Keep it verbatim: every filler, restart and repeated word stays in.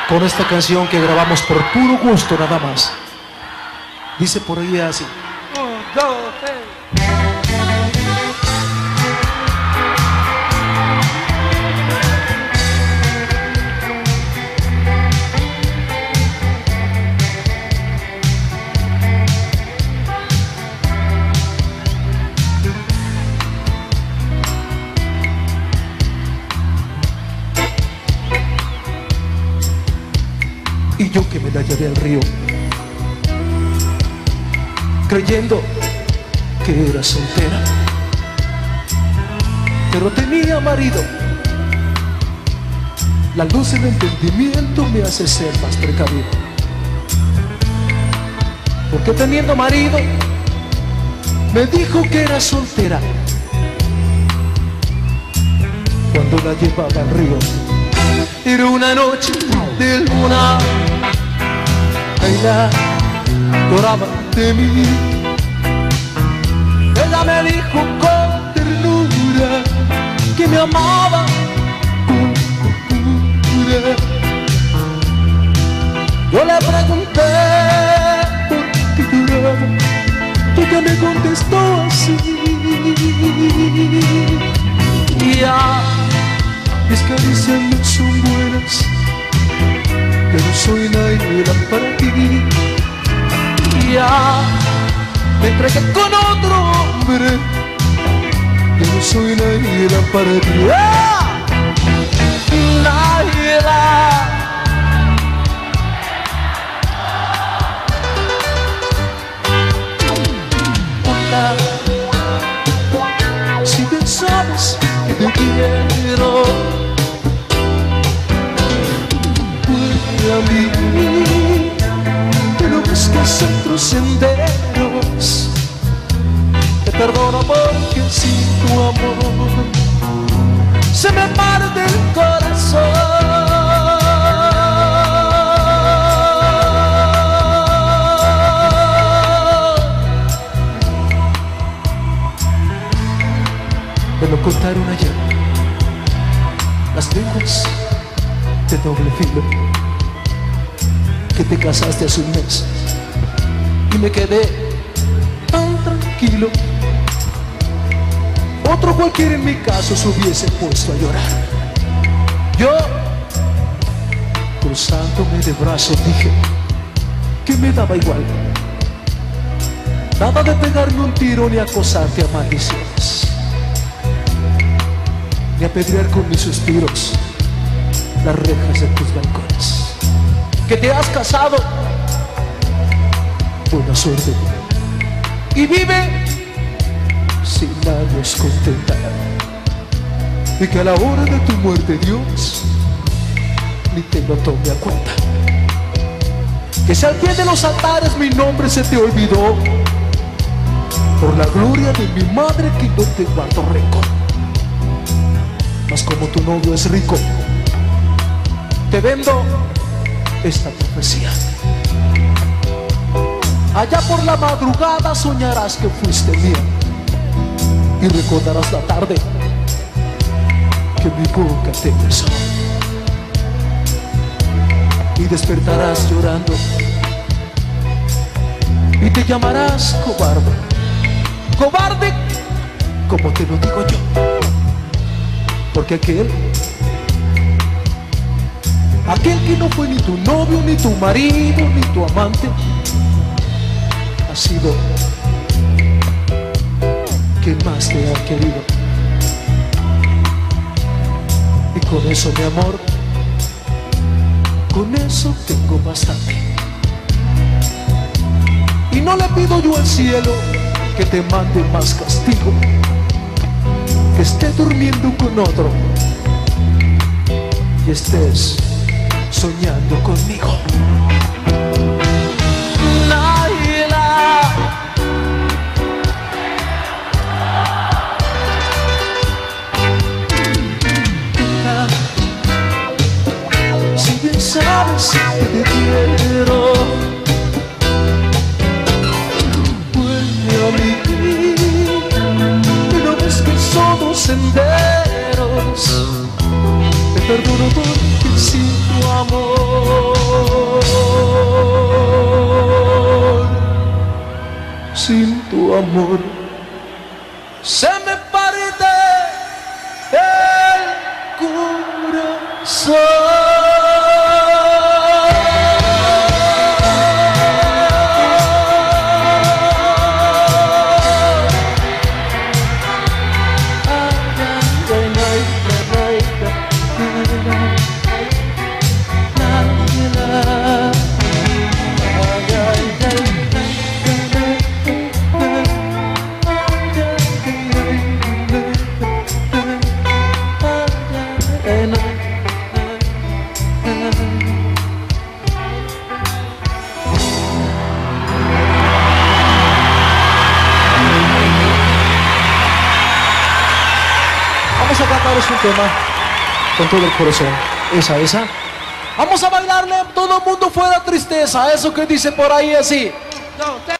con esta canción que grabamos por puro gusto nada más. Dice por ahí así. Un, dos, tres. Y yo que me la llevé al río, creyendo que era soltera, pero tenía marido. La luz del entendimiento me hace ser más precavido, porque teniendo marido me dijo que era soltera. Cuando la llevaba al río, era una noche de luna, ella lloraba de mí. Ella me dijo con ternura que me amaba con locura. Yo le pregunté por qué lloraba y ella me contestó así. Ya, mis caricias no son buenas, pero soy nadie para ti. Ya me entregué con otro hombre, pero soy nadie para ti. ¡Ah! Nadie la. Si bien sabes que te quiero, a mí, pero buscas otros senderos. Te perdono porque sin tu amor se me parte el corazón. Me lo contaron ayer las lenguas de doble filo, que te casaste hace un mes y me quedé tan tranquilo. Otro cualquiera en mi caso se hubiese puesto a llorar. Yo, cruzándome de brazos, dije que me daba igual. Nada de pegarme un tiro ni acosarte a maldiciones, ni apedrear con mis suspiros las rejas de tus balcones. Que te has casado, buena suerte, y vive sin años contenta, y que a la hora de tu muerte Dios ni te lo tome a cuenta. Que si al pie de los altares mi nombre se te olvidó, por la gloria de mi madre que no te guardo rencor. Mas como tu novio es rico, te vendo esta profecía. Allá por la madrugada soñarás que fuiste mía, y recordarás la tarde que mi boca te besó, y despertarás llorando y te llamarás cobarde, cobarde como te lo digo yo, porque aquel Aquel que no fue ni tu novio, ni tu marido, ni tu amante, ha sido quien más te ha querido. Y con eso, mi amor, con eso tengo bastante. Y no le pido yo al cielo que te mande más castigo, que esté durmiendo con otro y estés soñando conmigo. Naila, si bien sabes que te quiero, vuelve a mí, pero ves que somos senderos. Te perdono porque sin tu amor amor. Se me parte el corazón. Vamos a cantarles un tema con todo el corazón. Esa, esa. Vamos a bailarle todo el mundo fuera tristeza. Eso que dice por ahí así. Dos,